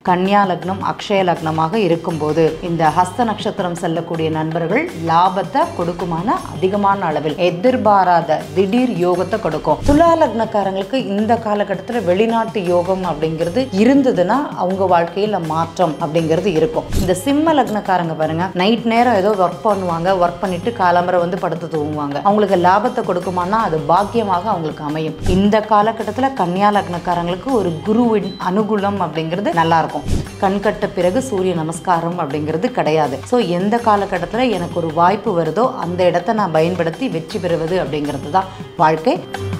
கன்னியா லக்னம் அக்ஷய லக்னமாக இருக்கும்போது இந்த ஹஸ்த நட்சத்திரம் செல்லக்கூடிய நண்பர்கள் லாபத்தை கொடுக்குமான அதிகமான அளவில் எதிர்பாராத திடீர் யோகத்தை கொடுக்கும். துலா லக்னக்காரங்களுக்கு இந்த காலகட்டத்தில் வெளிநாட்டு யோகம் அப்படிங்கிறது இருந்ததுன்னா அவங்க வாழ்க்கையில் மாற்றம் அப்படிங்கிறது இருக்கும். இந்த சிம்ம லக்னக்காரங்க பாருங்க, நைட் நேரம் ஏதோ ஒர்க் பண்ணுவாங்க, ஒர்க் பண்ணிட்டு காலம்பரை வந்து படுத்து தூங்குவாங்க. அவங்களுக்கு லாபத்தை கொடுக்குமானா அது பாக்கியமாக அவங்களுக்கு அமையும். இந்த காலகட்டத்தில் கன்னியா லக்னக்காரங்களுக்கு ஒரு குருவின் அனுகூலம் அப்படிங்கிறது நல்லா இருக்கும். கண்கட்ட பிறகு சூரிய நமஸ்காரம் அப்படிங்கிறது கிடையாது. ஸோ எந்த காலகட்டத்தில் எனக்கு ஒரு வாய்ப்பு வருதோ அந்த இடத்த நான் பயன்படுத்தி வெற்றி பெறுவது அப்படிங்கிறது தான் வாழ்க்கை.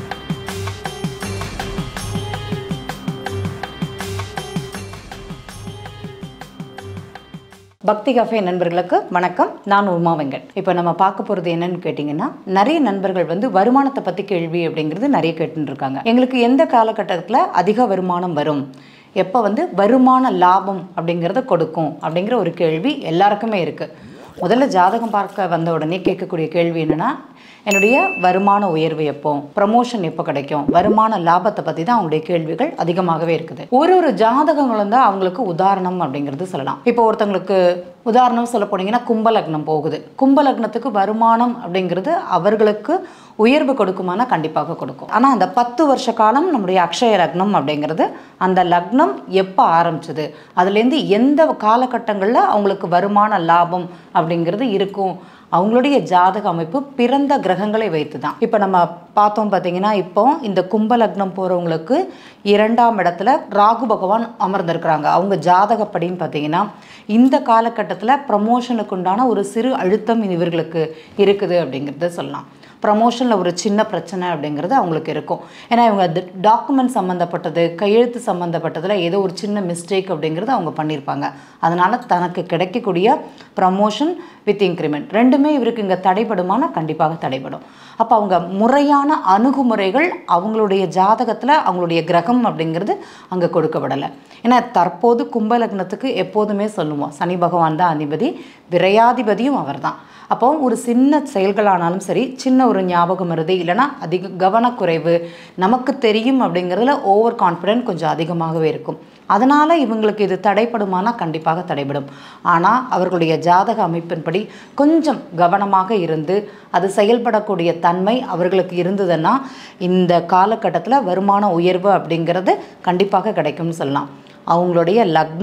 பக்தி கஃபே நண்பர்களுக்கு வணக்கம். நான் உமா வெங்கட். இப்போ நம்ம பார்க்க போகிறது என்னன்னு கேட்டிங்கன்னா, நிறைய நண்பர்கள் வந்து வருமானத்தை பற்றி கேள்வி அப்படிங்கிறது நிறைய கேட்டுன்னு இருக்காங்க. எங்களுக்கு எந்த காலகட்டத்தில் அதிக வருமானம் வரும், எப்போ வந்து வருமான லாபம் அப்படிங்கிறத கொடுக்கும் அப்படிங்கிற ஒரு கேள்வி எல்லாருக்குமே இருக்குது. முதல்ல ஜாதகம் பார்க்க வந்த உடனே கேட்கக்கூடிய கேள்வி என்னென்னா, என்னுடைய வருமான உயர்வு எப்போ, ப்ரமோஷன் எப்போ கிடைக்கும், வருமான லாபத்தை பற்றி தான் அவங்களுடைய கேள்விகள் அதிகமாகவே இருக்குது. ஒரு ஜாதகங்களும் தான் அவங்களுக்கு உதாரணம் அப்படிங்கிறது சொல்லலாம். இப்போ ஒருத்தவங்களுக்கு உதாரணம் சொல்ல போனீங்கன்னா கும்பலக்னம் போகுது. கும்பலக்னத்துக்கு வருமானம் அப்படிங்கிறது அவர்களுக்கு உயர்வு கொடுக்குமானா கண்டிப்பாக கொடுக்கும். ஆனால் அந்த 10 வருஷ காலம் நம்முடைய அக்ஷய லக்னம் அப்படிங்கிறது அந்த லக்னம் எப்போ ஆரம்பிச்சது, அதுலேருந்து எந்த காலகட்டங்களில் அவங்களுக்கு வருமான லாபம் அப்படிங்கிறது இருக்கும், அவங்களுடைய ஜாதக அமைப்பு பிறந்த கிரகங்களை வைத்து தான். இப்போ நம்ம பார்த்தோம் பார்த்தீங்கன்னா, இப்போ இந்த கும்பலக்னம் போகிறவங்களுக்கு 2ஆம் இடத்துல ராகு பகவான் அமர்ந்திருக்கிறாங்க. அவங்க ஜாதகப்படின்னு பார்த்தீங்கன்னா இந்த காலகட்டத்தில் ப்ரமோஷனுக்கு உண்டான ஒரு சிறு அழுத்தம் இவர்களுக்கு இருக்குது அப்படிங்கிறத சொல்லலாம். ப்ரமோஷனில் ஒரு சின்ன பிரச்சனை அப்படிங்கிறது அவங்களுக்கு இருக்கும். ஏன்னா இவங்க டாக்குமெண்ட் சம்மந்தப்பட்டது, கையெழுத்து சம்மந்தப்பட்டதில் ஏதோ ஒரு சின்ன மிஸ்டேக் அப்படிங்கிறது அவங்க பண்ணியிருப்பாங்க. அதனால் தனக்கு கிடைக்கக்கூடிய ப்ரமோஷன் வித் இன்க்ரிமெண்ட் ரெண்டுமே இவருக்கு இங்கே தடைபடுமானா கண்டிப்பாக தடைபடும். அப்போ அவங்க முறையான அணுகுமுறைகள் அவங்களுடைய ஜாதகத்தில் அவங்களுடைய கிரகம் அப்படிங்கிறது அங்கே கொடுக்கப்படலை. ஏன்னா தற்போது கும்பலக்னத்துக்கு எப்போதுமே சொல்லுவோம், சனி பகவான் தான் அதிபதி, விரையாதிபதியும் அவர் தான். அப்போ ஒரு சின்ன செயல்களானாலும் சரி, சின்ன ஒரு ஞாபகம் வருது, இல்லைனா அதிக கவனக்குறைவு, நமக்கு தெரியும் அப்படிங்கிறதுல ஓவர் கான்ஃபிடென்ட் கொஞ்சம் அதிகமாகவே இருக்கும். அதனால் இவங்களுக்கு இது தடைப்படுமானா கண்டிப்பாக தடைபடும். ஆனால் அவர்களுடைய ஜாதக அமைப்பின்படி கொஞ்சம் கவனமாக இருந்து அது செயல்படக்கூடிய தன்மை அவர்களுக்கு இருந்ததுன்னா இந்த காலகட்டத்தில் வருமான உயர்வு அப்படிங்கிறது கண்டிப்பாக கிடைக்கும்னு சொல்லலாம். அவங்களுடைய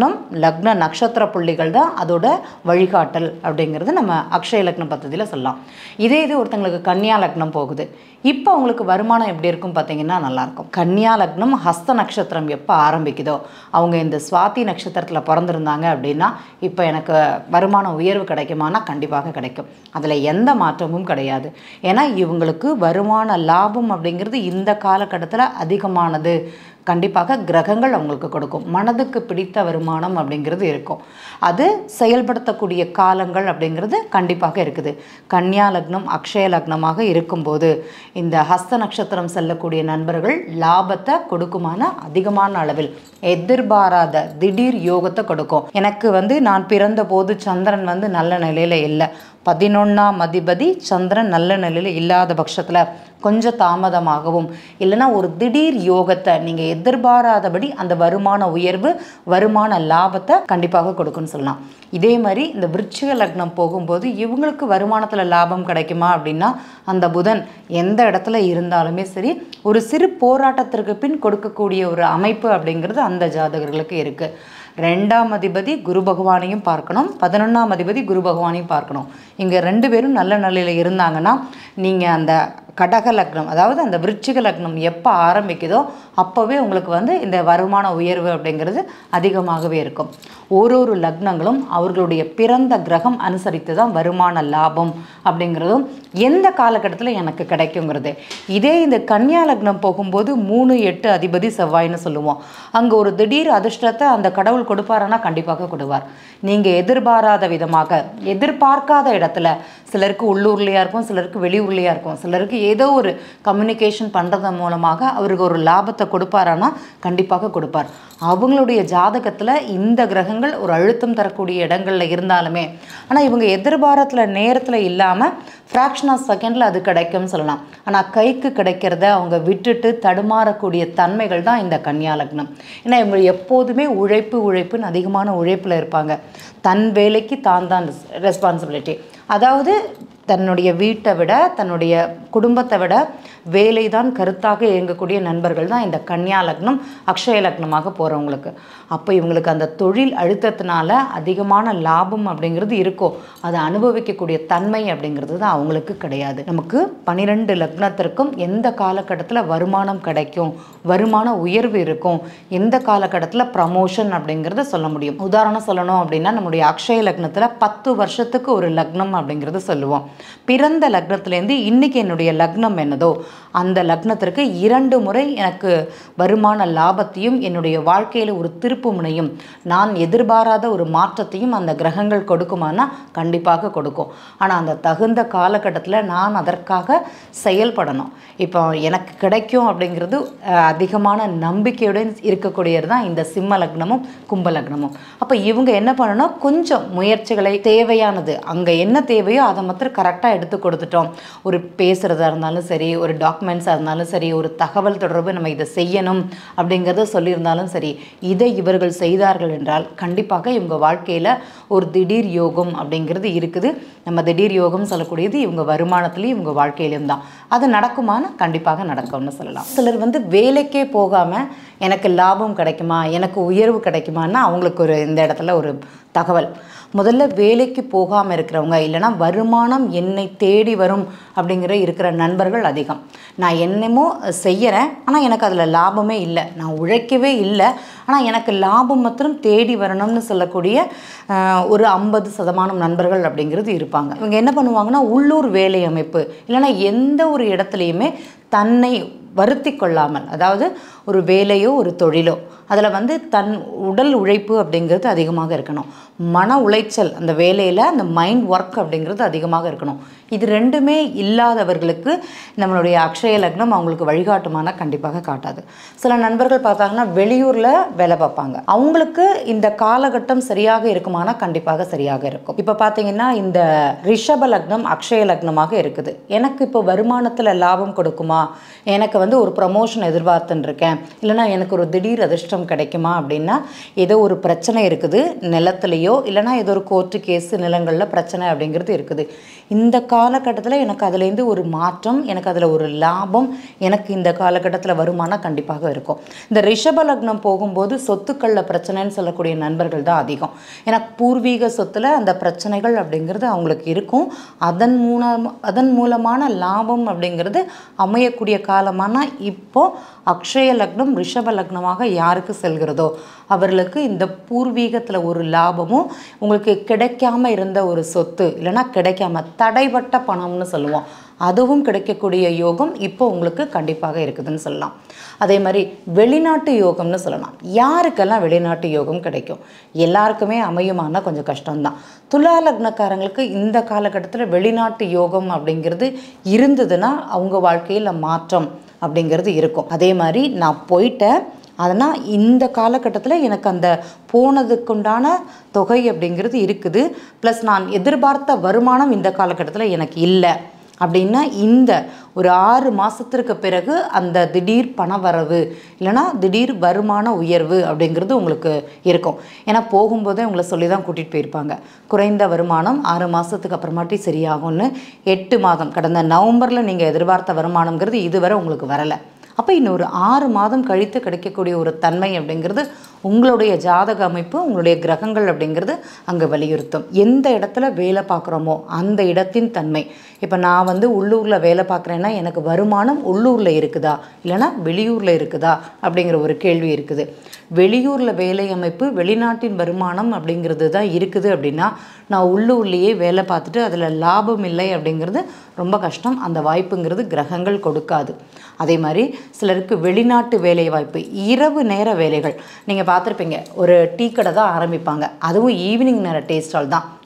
லக்ன நட்சத்திர புள்ளிகள் தான் அதோட வழிகாட்டல் அப்படிங்கிறது நம்ம அக்ஷய லக்னம் பദ്ധதியில் சொல்லலாம். இதே இது ஒருத்தங்களுக்கு கன்னியா லக்னம் போகுது. இப்போ அவங்களுக்கு வருமானம் எப்படி இருக்கும் பார்த்தீங்கன்னா நல்லாயிருக்கும். கன்னியா லக்னம் ஹஸ்த நட்சத்திரம் எப்போ ஆரம்பிக்குதோ, அவங்க இந்த சுவாதி நட்சத்திரத்தில் பிறந்திருந்தாங்க அப்படின்னா இப்போ எனக்கு வருமான உயர்வு கிடைக்குமானா கண்டிப்பாக கிடைக்கும். அதில் எந்த மாற்றமும் கிடையாது. ஏன்னா இவங்களுக்கு வருமான லாபம் அப்படிங்கிறது இந்த காலகட்டத்தில் அதிகமானது. கண்டிப்பாக கிரகங்கள் அவங்களுக்கு கொடுக்கும். மனதுக்கு பிடித்த வருமானம் அப்படிங்கிறது இருக்கும். அது செயல்படுத்தக்கூடிய காலங்கள் அப்படிங்கிறது கண்டிப்பாக இருக்குது. கன்னியா லக்னம் அக்ஷய லக்னமாக இருக்கும்போது இந்த ஹஸ்த நட்சத்திரம் செல்லக்கூடிய நண்பர்கள் லாபத்தை கொடுக்குமான அதிகமான அளவில் எதிர்பாராத திடீர் யோகத்தை கொடுக்கும். எனக்கு வந்து நான் பிறந்த போது சந்திரன் வந்து நல்ல நிலையில் இல்லை, 11ஆம் அதிபதி சந்திரன் நல்ல நிலையில் இல்லாத பட்சத்தில் கொஞ்சம் தாமதமாகவும் இல்லைனா ஒரு திடீர் யோகத்தை நீங்கள் எதிர்பாராதபடி அந்த வருமான உயர்வு வருமான லாபத்தை கண்டிப்பாக கொடுக்குன்னு சொல்லலாம். இதே மாதிரி இந்த விருச்சிக லக்னம் போகும்போது இவங்களுக்கு வருமானத்தில் லாபம் கிடைக்குமா அப்படின்னா அந்த புதன் எந்த இடத்துல இருந்தாலுமே சரி ஒரு சிறு போராட்டத்திற்கு பின் கொடுக்கக்கூடிய ஒரு அமைப்பு அப்படிங்கிறது அந்த ஜாதகர்களுக்கு இருக்குது. 2ஆம் அதிபதி குரு பகவானையும் பார்க்கணும், 11ஆம் அதிபதி குரு பகவானையும் பார்க்கணும். இங்கே 2 பேரும் நல்ல நிலையில் இருந்தாங்கன்னா நீங்கள் அந்த கடக லக்னம் அதாவது அந்த விருச்சிக லக்னம் எப்போ ஆரம்பிக்குதோ அப்போவே உங்களுக்கு வந்து இந்த வருமான உயர்வு அப்படிங்கிறது அதிகமாகவே இருக்கும். ஒரு லக்னங்களும் அவர்களுடைய பிறந்த கிரகம் அனுசரித்து தான் வருமான லாபம் அப்படிங்கிறதும் எந்த காலகட்டத்தில் எனக்கு கிடைக்குங்கிறது. இதே இந்த கன்னியா லக்னம் போகும்போது 3-8 அதிபதி செவ்வாய்னு சொல்லுவோம். அங்கே ஒரு திடீர் அதிர்ஷ்டத்தை அந்த கடவுள் கொடுப்பாரானா கண்டிப்பாக கொடுப்பார். நீங்கள் எதிர்பாராத விதமாக எதிர்பார்க்காத இடத்துல, சிலருக்கு உள்ளூர்லேயா இருக்கும், சிலருக்கு வெளியூர்லேயா இருக்கும், சிலருக்கு ஏதோ ஒரு கம்யூனிகேஷன் பண்ணுறது மூலமாக அவருக்கு ஒரு லாபத்தை கொடுப்பாரானா கண்டிப்பாக கொடுப்பார். அவங்களுடைய ஜாதகத்தில் இந்த கிரகங்கள் ஒரு அழுத்தம் தரக்கூடிய இடங்களில் இருந்தாலுமே ஆனால் இவங்க எதிர்பாரத்தில் நேரத்தில் இல்லாமல் ஃப்ராக்ஷன் ஆஃப் செகண்டில் அது கிடைக்கும்னு சொல்லலாம். ஆனால் கைக்கு கிடைக்கிறத அவங்க விட்டுட்டு தடுமாறக்கூடிய தன்மைகள் தான் இந்த கன்னியா லக்னம். ஏன்னா இவங்க எப்போதுமே உழைப்புன்னு அதிகமான உழைப்பில் இருப்பாங்க. தன் வேலைக்கு தான் ரெஸ்பான்சிபிலிட்டி. அதாவது தன்னுடைய வீட்டை விட தன்னுடைய குடும்பத்தை விட வேலை தான் கருத்தாக இயங்கக்கூடிய நண்பர்கள் தான் இந்த கன்னியா லக்னம் அக்ஷய லக்னமாக போகிறவங்களுக்கு. அப்போ இவங்களுக்கு அந்த தொழில் அழுத்தத்தினால அதிகமான லாபம் அப்படிங்கிறது இருக்கும். அதை அனுபவிக்கக்கூடிய தன்மை அப்படிங்கிறது தான் அவங்களுக்கு கிடையாது. நமக்கு 12 லக்னத்திற்கும் எந்த காலகட்டத்தில் வருமானம் கிடைக்கும், வருமான உயர்வு இருக்கும், எந்த காலகட்டத்தில் ப்ரமோஷன் அப்படிங்கிறத சொல்ல முடியும். உதாரணம் சொல்லணும் அப்படின்னா நம்முடைய அக்ஷய லக்னத்தில் 10 வருஷத்துக்கு ஒரு லக்னம் அப்படிங்கிறது சொல்லுவோம். பிறந்த லக்னத்திலேருந்து இன்னைக்கு என்னுடைய லக்னம் என்னதோ அந்த லக்னத்திற்கு 2 முறை எனக்கு வருமான லாபத்தையும் என்னுடைய வாழ்க்கையில் ஒரு திருப்பு முனையும் நான் எதிர்பாராத ஒரு மாற்றத்தையும் அந்த கிரகங்கள் கொடுக்குமானா கண்டிப்பாக கொடுக்கும். ஆனால் அந்த தகுந்த காலகட்டத்தில் நான் அதற்காக செயல்படணும். இப்போ எனக்கு கிடைக்கும் அப்படிங்கிறது அதிகமான நம்பிக்கையுடன் இருக்கக்கூடியது தான் இந்த சிம்ம லக்னமும் கும்ப லக்னமும். அப்போ இவங்க என்ன பண்ணணும், கொஞ்சம் முயற்சிகளை தேவையானது அங்கே என்ன தேவையோ அதை மாத்திரம் கரெக்டாக எடுத்து கொடுத்துட்டோம். ஒரு பேசுகிறதா இருந்தாலும் சரி, ஒரு டாக்குமெண்ட்ஸாக இருந்தாலும் சரி, ஒரு தகவல் தொடர்பு நம்ம இதை செய்யணும் அப்படிங்கிறத சொல்லியிருந்தாலும் சரி, இதை இவர்கள் செய்தார்கள் என்றால் கண்டிப்பாக இவங்க வாழ்க்கையில் ஒரு திடீர் யோகம் அப்படிங்கிறது இருக்குது. நம்ம திடீர் யோகம் சொல்லக்கூடியது இவங்க வருமானத்துலேயும் இவங்க வாழ்க்கையிலும் தான். அது நடக்குமானா கண்டிப்பாக நடக்கும்னு சொல்லலாம். சிலர் வேலைக்கே போகாமல் எனக்கு லாபம் கிடைக்குமா, எனக்கு உயர்வு கிடைக்குமான்னா அவங்களுக்கு ஒரு இந்த இடத்துல ஒரு தகவல். முதல்ல வேலைக்கு போகாமல் இருக்கிறவங்க, இல்லைனா வருமானம் என்னை தேடி வரும் இருக்கிற நண்பர்கள் அதிகம். நான் என்னமோ செய்கிறேன் ஆனால் எனக்கு அதில் லாபமே இல்லை, நான் உழைக்கவே இல்லை ஆனால் எனக்கு லாபம் மாத்திரம் தேடி வரணும்னு சொல்லக்கூடிய ஒரு 50% நண்பர்கள் அப்படிங்கிறது இருப்பாங்க. இவங்க என்ன பண்ணுவாங்கன்னா உள்ளூர் வேலை அமைப்பு இல்லைனா எந்த ஒரு இடத்துலையுமே தன்னை வருத்தி கொள்ளாமல், அதாவது ஒரு வேலையோ ஒரு தொழிலோ அதில் தன் உடல் உழைப்பு அப்படிங்கிறது அதிகமாக இருக்கணும். மன உளைச்சல் அந்த வேலையில் அந்த மைண்ட் ஒர்க் அப்படிங்கிறது அதிகமாக இருக்கணும். இது ரெண்டுமே இல்லாதவர்களுக்கு நம்மளுடைய அக்ஷய லக்னம் அவங்களுக்கு வழிகாட்டுமானா கண்டிப்பாக காட்டாது. சில நண்பர்கள் பார்த்தாங்கன்னா வெளியூரில் வேலை பார்ப்பாங்க, அவங்களுக்கு இந்த காலகட்டம் சரியாக இருக்குமானா கண்டிப்பாக சரியாக இருக்கும். இப்போ பார்த்தீங்கன்னா இந்த ரிஷப லக்னம் அக்ஷய லக்னமாக இருக்குது. எனக்கு இப்போ வருமானத்தில் லாபம் கொடுக்குமா, எனக்கு ஒரு ப்ரமோஷன் எதிர்பார்த்துன்னு இருக்கேன், இல்லைனா எனக்கு ஒரு திடீர் அதிர்ஷ்டம் கிடைக்குமா அப்படின்னா ஏதோ ஒரு பிரச்சனை இருக்குது நிலத்திலேயோ, இல்லைனா ஏதோ ஒரு கோர்ட்டு கேஸு நிலங்களில் பிரச்சனை அப்படிங்கிறது இருக்குது. இந்த காலகட்டத்தில் எனக்கு அதுலேருந்து ஒரு மாற்றம், எனக்கு அதில் ஒரு லாபம், எனக்கு இந்த காலகட்டத்தில் வருமானம் கண்டிப்பாக இருக்கும். இந்த ரிஷப லக்னம் போகும்போது சொத்துக்களில் பிரச்சனைன்னு சொல்லக்கூடிய நண்பர்கள் தான் அதிகம். ஏன்னா பூர்வீக சொத்தில் அந்த பிரச்சனைகள் அப்படிங்கிறது அவங்களுக்கு இருக்கும். அதன் மூலமான லாபம் அப்படிங்கிறது அமையக்கூடிய காலமான இப்போ அக்ஷய லக்னம் ரிஷப லக்னமாக யாருக்கு செல்கிறதோ அவர்களுக்கு இந்த பூர்வீகத்தில் ஒரு லாபமும், உங்களுக்கு கிடைக்காம இருந்த ஒரு சொத்து இல்லைனா கிடைக்காம தடைப்பட்ட பணம்னு சொல்லுவோம், அதுவும் கிடைக்கக்கூடிய யோகம் இப்போ உங்களுக்கு கண்டிப்பாக இருக்குதுன்னு சொல்லலாம். அதே மாதிரி வெளிநாட்டு யோகம்னு சொல்லலாம். யாருக்கெல்லாம் வெளிநாட்டு யோகம் கிடைக்கும்? எல்லாருக்குமே அமையுமானா கொஞ்சம் கஷ்டம்தான். துலா லக்னக்காரங்களுக்கு இந்த காலகட்டத்தில் வெளிநாட்டு யோகம் அப்படிங்கிறது இருந்ததுன்னா அவங்க வாழ்க்கையில் மாற்றம் அப்படிங்கிறது இருக்கும். அதே மாதிரி நான் போயிட்டேன், அதனால் இந்த காலகட்டத்தில் எனக்கு அந்த போனதுக்குண்டான தொகை அப்படிங்கிறது இருக்குது, ப்ளஸ் நான் எதிர்பார்த்த வருமானம் இந்த காலகட்டத்தில் எனக்கு இல்லை அப்படின்னா இந்த ஒரு 6 மாதத்திற்கு பிறகு அந்த திடீர் பண வரவு இல்லைனா திடீர் வருமான உயர்வு அப்படிங்கிறது உங்களுக்கு இருக்கும். ஏன்னா போகும்போதே உங்களை சொல்லி தான் கூட்டிகிட்டு போயிருப்பாங்க, குறைந்த வருமானம் 6 மாதத்துக்கு அப்புறமாட்டி சரியாகும்னு. 8 மாதம் கடந்த நவம்பரில் நீங்கள் எதிர்பார்த்த வருமானங்கிறது இதுவரை உங்களுக்கு வரலை. அப்போ இன்னும் ஒரு 6 மாதம் கழித்து கிடைக்கக்கூடிய ஒரு தன்மை அப்படிங்கிறது உங்களுடைய ஜாதக அமைப்பு, உங்களுடைய கிரகங்கள் அப்படிங்கிறது அங்கே வலியுறுத்தும். எந்த இடத்துல வேலை பார்க்குறோமோ அந்த இடத்தின் தன்மை. இப்போ நான் உள்ளூரில் வேலை பார்க்குறேன்னா எனக்கு வருமானம் உள்ளூரில் இருக்குதா இல்லைனா வெளியூரில் இருக்குதா அப்படிங்கிற ஒரு கேள்வி இருக்குது. வெளியூரில் வேலை அமைப்பு வெளிநாட்டின் வருமானம் அப்படிங்கிறது தான் இருக்குது அப்படின்னா நான் உள்ளூர்லேயே வேலை பார்த்துட்டு அதில் லாபம் இல்லை அப்படிங்கிறது ரொம்ப கஷ்டம். அந்த வாய்ப்புங்கிறது கிரகங்கள் கொடுக்காது. அதே மாதிரி சிலருக்கு வெளிநாட்டு வேலை வாய்ப்பு, இரவு நேர வேலைகள். நீங்கள் பார்த்துருப்பீங்க, ஒரு டீ கடை தான் ஆரம்பிப்பாங்க, அதுவும் ஈவினிங் நேர டீ ஸ்டால் தான்.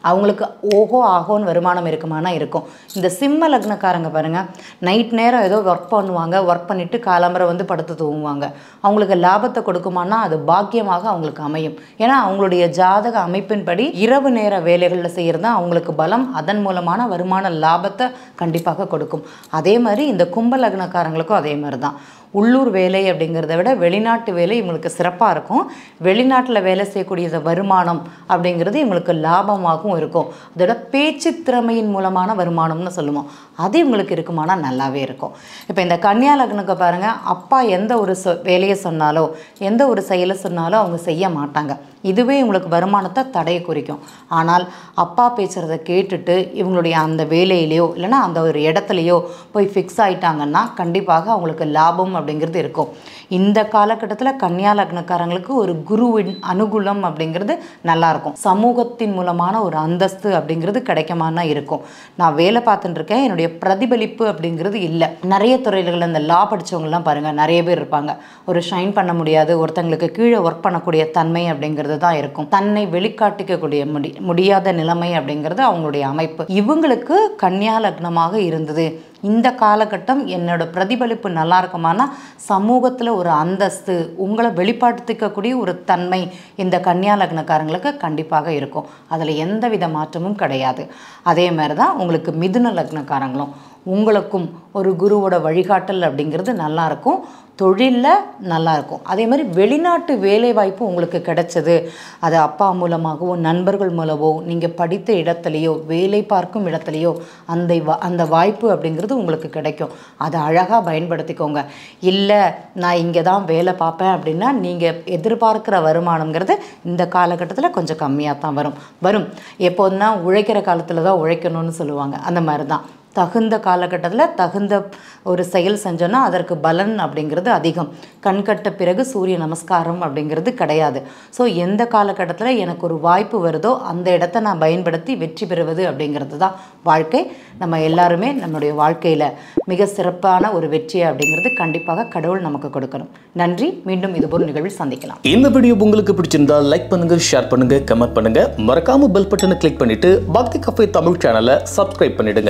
அவங்களுக்கு ஓஹோ ஆகோன்னு வருமானம் இருக்குமானா இருக்கும். இந்த சிம்ம லக்னக்காரங்க பாருங்கள், நைட் நேரம் ஏதோ ஒர்க் பண்ணுவாங்க, ஒர்க் பண்ணிவிட்டு காலம்பரை வந்து படுத்து தூங்குவாங்க. அவங்களுக்கு லாபத்தை கொடுக்குமானா அது பாக்கியமாக அவங்களுக்கு அமையும். ஏன்னா அவங்களுடைய ஜாதக அமைப்பின்படி இரவு நேர வேலைகளில் செய்கிறது தான் அவங்களுக்கு பலம், அதன் மூலமான வருமான லாபத்தை கண்டிப்பாக கொடுக்கும். அதே மாதிரி இந்த கும்ப லக்னக்காரங்களுக்கும் அதே மாதிரி தான். உள்ளூர் வேலை அப்படிங்கிறத விட வெளிநாட்டு வேலை இவங்களுக்கு சிறப்பாக இருக்கும். வெளிநாட்டில் வேலை செய்யக்கூடிய வருமானம் அப்படிங்கிறது இவங்களுக்கு லாபமாகவும் இருக்கும். அதோட பேச்சு திறமையின் மூலமான வருமானம்னு சொல்லுவோம், அது இவங்களுக்கு இருக்குமானா நல்லாவே இருக்கும். இப்போ இந்த கன்னியா லக்னுக்கு பாருங்கள், அப்பா எந்த ஒரு வேலையை சொன்னாலோ எந்த ஒரு செயலை சொன்னாலோ அவங்க செய்ய மாட்டாங்க. இதுவே இவங்களுக்கு வருமானத்தை தடையை குறிக்கும். ஆனால் அப்பா பேசுகிறத கேட்டுட்டு இவங்களுடைய அந்த வேலையிலையோ இல்லைனா அந்த ஒரு இடத்துலையோ போய் ஃபிக்ஸ் ஆகிட்டாங்கன்னா கண்டிப்பாக அவங்களுக்கு லாபம் அப்படிங்கிறது இருக்கும். இந்த காலகட்டத்தில் கன்னியா லக்னக்காரங்களுக்கு ஒரு குருவின் அனுகூலம் அப்படிங்கிறது நல்லாயிருக்கும். சமூகத்தின் மூலமான ஒரு அந்தஸ்து அப்படிங்கிறது கிடைக்குமானா இருக்கும். நான் வேலை பார்த்துட்டு இருக்கேன், என்னுடைய பிரதிபலிப்பு அப்படிங்கிறது இல்லை. நிறைய துறைகளில் இந்த லா படித்தவங்கலாம் பாருங்கள், நிறைய பேர் இருப்பாங்க. ஒரு ஷைன் பண்ண முடியாது, ஒருத்தங்களுக்கு கீழே ஒர்க் பண்ணக்கூடிய தன்மை அப்படிங்கிறது தான் இருக்கும். தன்னை வெளிக்காட்டிக்கக்கூடிய முடியாத நிலைமை அப்படிங்கிறது அவங்களுடைய அமைப்பு. இவங்களுக்கு கன்னியா லக்னமாக இருந்தது. இந்த காலகட்டம் என்னோட பிரதிபலிப்பு நல்லா இருக்குமானா சமூகத்தில் ஒரு அந்தஸ்து, உங்களை வெளிப்படுத்திக்கக்கூடிய ஒரு தன்மை இந்த கன்னியா லக்னக்காரங்களுக்கு கண்டிப்பாக இருக்கும். அதில் எந்த வித மாற்றமும் கிடையாது. அதே மாதிரி தான் உங்களுக்கு மிதுன லக்னக்காரங்களும், உங்களுக்கும் ஒரு குருவோட வழிகாட்டல் அப்படிங்கிறது நல்லாயிருக்கும். தொழிலில் நல்லாயிருக்கும். அதே மாதிரி வெளிநாட்டு வேலை வாய்ப்பு உங்களுக்கு கிடைச்சது, அது அப்பா மூலமாகவோ நண்பர்கள் மூலமோ நீங்கள் படித்த இடத்துலையோ வேலை பார்க்கும் இடத்துலையோ அந்த வாய்ப்பு அப்படிங்கிறது உங்களுக்கு கிடைக்கும். அதை அழகாக பயன்படுத்திக்கோங்க. இல்லை நான் இங்கே தான் வேலை பார்ப்பேன் அப்படின்னா நீங்கள் எதிர்பார்க்குற வருமானங்கிறது இந்த காலகட்டத்தில் கொஞ்சம் கம்மியாக தான் வரும். எப்போதுனா உழைக்கிற காலத்தில் தான் உழைக்கணும்னு சொல்லுவாங்க. அந்த மாதிரி தான் தகுந்த காலகட்டத்தில் தகுந்த ஒரு செயல் செஞ்சோன்னா அதற்கு பலன் அப்படிங்கிறது அதிகம். கண்கட்ட பிறகு சூரிய நமஸ்காரம் அப்படிங்கிறது கிடையாது. ஸோ எந்த காலகட்டத்தில் எனக்கு ஒரு வாய்ப்பு வருதோ அந்த இடத்த நான் பயன்படுத்தி வெற்றி பெறுவது அப்படிங்கிறது தான் வாழ்க்கை. நம்ம எல்லாருமே நம்மளுடைய வாழ்க்கையில் மிக சிறப்பான ஒரு வெற்றி அப்படிங்கிறது கண்டிப்பாக கடவுள் நமக்கு கொடுக்கணும். நன்றி. மீண்டும் இதுபோல் நிகழ்வில் சந்திக்கலாம். இந்த வீடியோ உங்களுக்கு பிடிச்சிருந்தா லைக் பண்ணுங்க, ஷேர் பண்ணுங்க, கமெண்ட் பண்ணுங்க. மறக்காம பெல் பட்டனை கிளிக் பண்ணிட்டு பக்தி கஃபே தமிழ் சேனலை சப்ஸ்கிரைப் பண்ணிடுங்க.